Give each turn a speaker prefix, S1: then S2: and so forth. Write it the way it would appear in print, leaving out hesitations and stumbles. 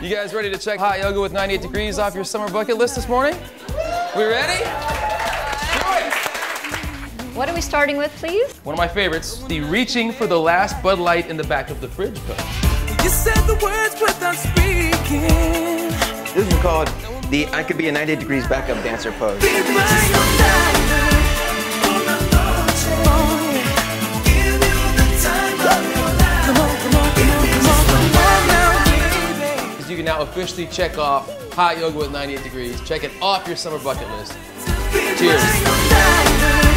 S1: You guys ready to check hot yoga with 98 degrees off your summer bucket list this morning? We ready?
S2: What are we starting with, please?
S1: One of my favorites, the reaching for the last Bud Light in the back of the fridge pose.
S3: You said the words without speaking.
S4: This is called the I could be a 98 degrees backup dancer pose.
S1: You can now officially check off hot yoga with 98 degrees. Check it off your summer bucket list. Cheers.